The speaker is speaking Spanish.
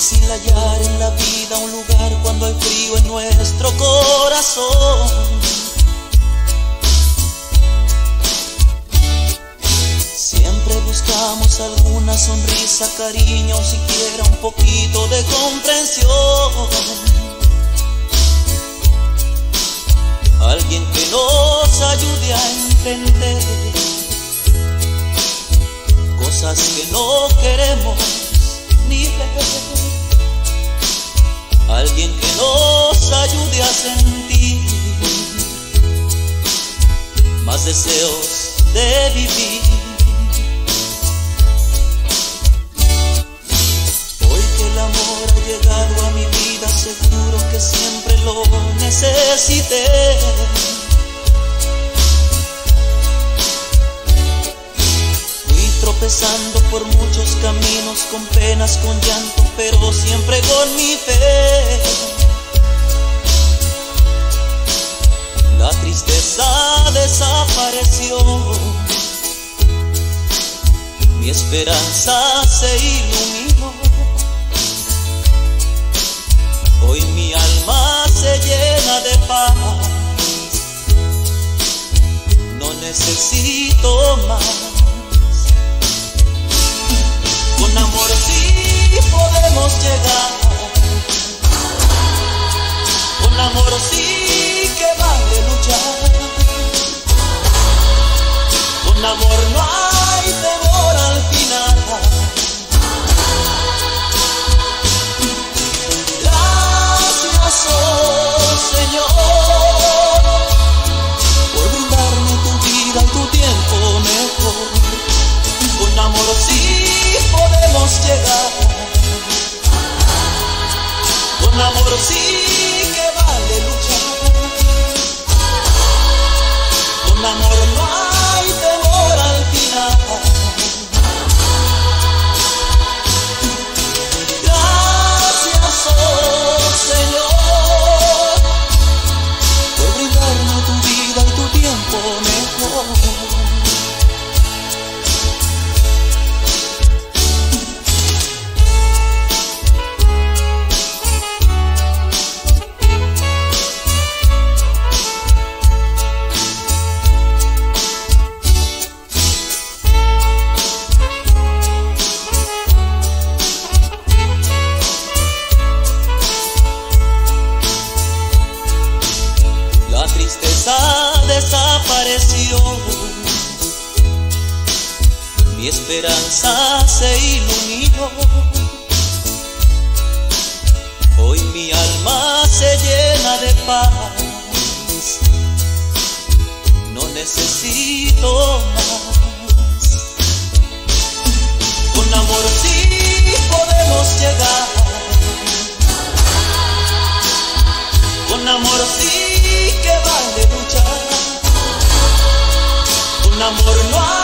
difícil hallar en la vida un lugar cuando hay frío en nuestro corazón. Siempre buscamos alguna sonrisa, cariño, siquiera un poquito de comprensión. Alguien que nos ayude a entender cosas que no queremos ni ver. Alguien que nos ayude a sentir más deseos de vivir. Hoy que el amor ha llegado a mi vida, seguro que siempre lo necesité. Tropezando por muchos caminos, con penas, con llanto, pero siempre con mi fe. La tristeza desapareció, mi esperanza se iluminó. Hoy mi alma se llena de paz, no necesito más. Con amor sí podemos llegar, con amor sí que vale luchar. Con amor no hay temor al final. Gracias, oh Señor, por brindarme tu vida y tu tiempo mejor. Con amor sí podemos llegar, con amor sí que vale luchar. Con amor no hay temor al final. Gracias, oh Señor, por brindarme tu vida y tu tiempo mejor. La tristeza desapareció, mi esperanza se iluminó. Hoy mi alma se llena de paz, no necesito más. Con amor sí podemos llegar, con amor sí que vale luchar. Con amor no hay